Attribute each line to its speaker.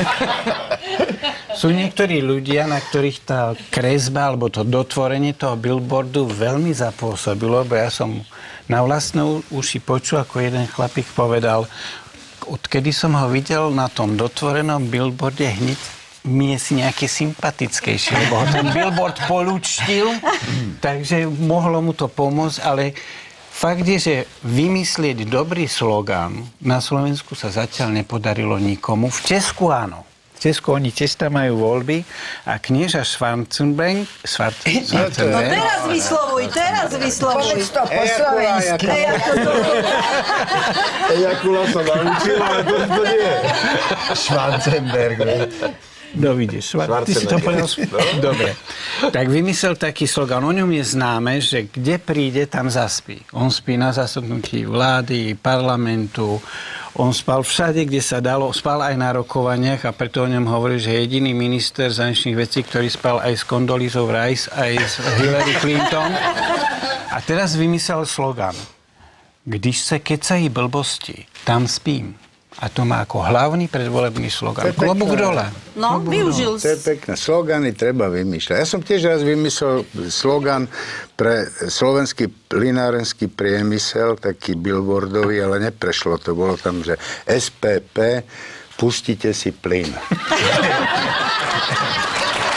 Speaker 1: Sú niektorí ľudia, na ktorých tá kresba alebo to dotvorenie toho billboardu veľmi zapôsobilo, lebo ja som na vlastné uši počul, ako jeden chlapík povedal, odkedy som ho videl na tom dotvorenom billboarde, hneď mi je si nejaké sympatickejšie, lebo ho ten billboard polúčtil, takže mohlo mu to pomôcť, ale fakt je, že vymyslieť dobrý slogán na Slovensku sa zatiaľ nepodarilo nikomu. V Česku áno. V Česku oni tiež tam majú voľby a knieža Schwarzenberg...
Speaker 2: No teraz vyslovuj.
Speaker 3: Povedz to po slovensky.
Speaker 4: Ejakula sa naučil, ale to nie je.
Speaker 3: Schwarzenberg.
Speaker 1: Dovidíš, ty si to povedal. Dobre. Tak vymyslel taký slogan. O ňom je známe, že kde príde, tam zaspí. On spí na zasadnutí vlády, parlamentu, on spal všade, kde sa dalo, spal aj na rokovaniach a preto o ňom hovorí, že jediný minister zahraničných vecí, ktorý spal aj s Condoleezou Rice, aj s Hillary Clinton. A teraz vymyslel slogan. Když se kecají blbosti, tam spím. A to má ako hlavný predvolebný slogan. Klobúk dole.
Speaker 2: No, využil.
Speaker 4: To je pekné. Slogany treba vymýšľať. Ja som tiež raz vymyslel slogan pre slovenský plynárenský priemysel, taký billboardový, ale neprešlo to. Bolo tam, že SPP, pustite si plyn.